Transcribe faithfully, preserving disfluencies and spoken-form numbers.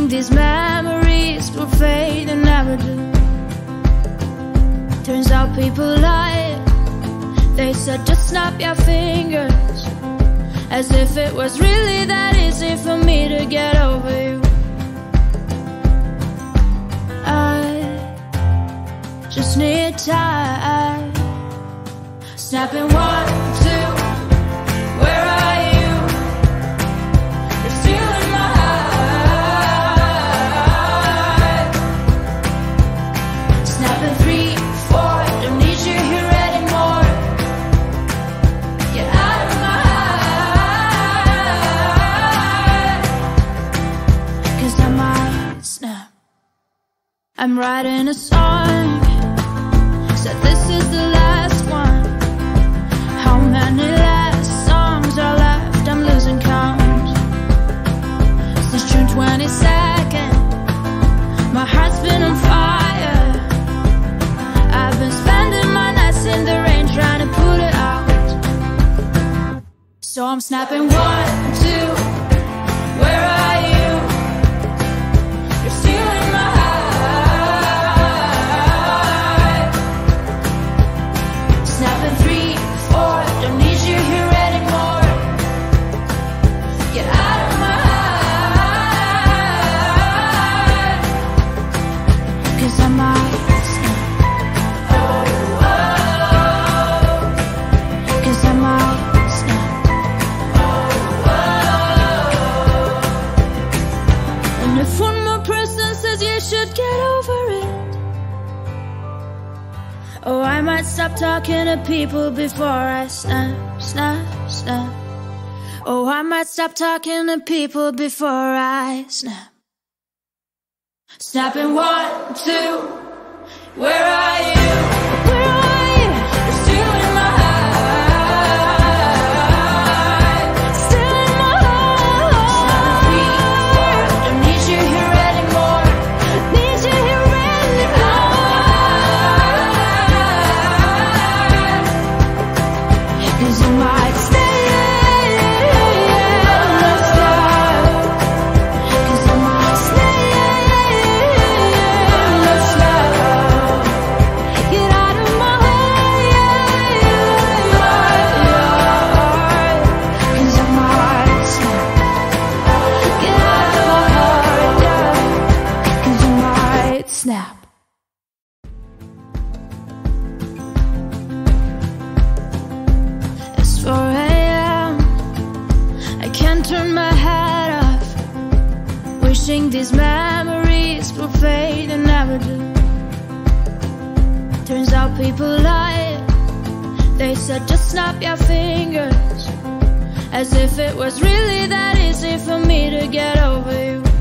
Wishing these memories will fade and never do. Turns out people lie. They said just snap your fingers, as if it was really that easy for me to get over you. I just need time. Snapping one, two, where are you? You're still in my heart. Snapping three, four, don't need you here anymore. Get out of my heart, 'cause I might snap. I'm writing a song, said this is the last one. How many last songs are left? I'm losing count. Since June twenty-second, my heart's been on fire. I've been spending my nights in the rain trying to put it out. So I'm snapping one, two, where are you? You're still in my heart. Snapping three, four, don't need you here anymore. Get out of my heart, 'cause I might snap. Oh, oh, 'cause I might snap. Oh, oh. And if one more person says you should get over it, oh, I might stop talking to people before I snap, snap, snap. Oh, I might stop talking to people before I snap. Snapping one, two, where are you? Where are you? You're still in my heart. Still in my heart. Snapping three, four, don't need you here anymore. Need you here anymore. 'Cause you might stay. Let's go. 'Cause I might stay. Let's go. Get out of my heart. 'Cause I might snap. Get out of my heart. 'Cause I might snap. It's four a m I can't turn my head off. Wishing these memories will fade and never do. Turns out people lie. They said just snap your fingers, as if it was really that easy for me to get over you.